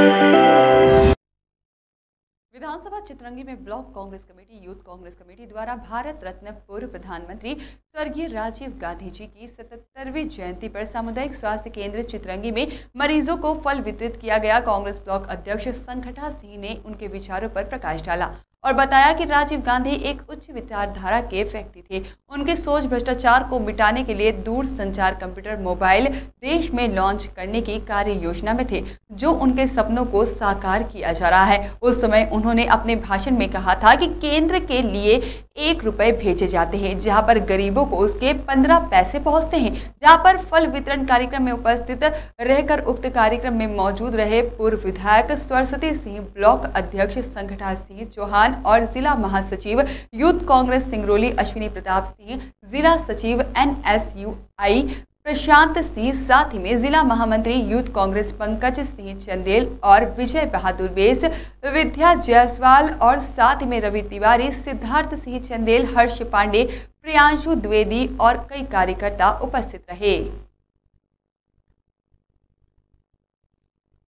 विधानसभा चितरंगी में block Congress committee, youth Congress committee द्वारा भारत रत्न पूर्व प्रधानमंत्री स्वर्गीय राजीव गांधी जी की 77वीं जयंती पर सामुदायिक स्वास्थ्य केंद्र चितरंगी में मरीजों को फल वितरित किया गया। कांग्रेस ब्लॉक अध्यक्ष संघटा सिंह ने उनके विचारों पर प्रकाश डाला और बताया कि राजीव गांधी एक उच्च विचारधारा के व्यक्ति थे। उनके सोच भ्रष्टाचार को मिटाने के लिए दूर संचार कंप्यूटर मोबाइल देश में लॉन्च करने की कार्य योजना में थे, जो उनके सपनों को साकार किया जा रहा है। उस समय उन्होंने अपने भाषण में कहा था कि केंद्र के लिए 1 रुपए भेजे जाते हैं, जहां पर गरीबों को उसके 15 पैसे पहुंचते हैं। जहां पर फल वितरण कार्यक्रम में उपस्थित रहकर उक्त कार्यक्रम में मौजूद रहे पूर्व विधायक सरस्वती सिंह, ब्लॉक अध्यक्ष संघटा सिंह चौहान और जिला महासचिव यूथ कांग्रेस सिंगरौली अश्विनी प्रताप सिंह, जिला सचिव NSUI प्रशांत सिंह, साथ ही में जिला महामंत्री यूथ कांग्रेस पंकज सिंह चंदेल और विजय बहादुर बेस, विद्या जायसवाल और साथ ही में रवि तिवारी, सिद्धार्थ सिंह चंदेल, हर्ष पांडे, प्रियांशु द्विवेदी और कई कार्यकर्ता उपस्थित रहे।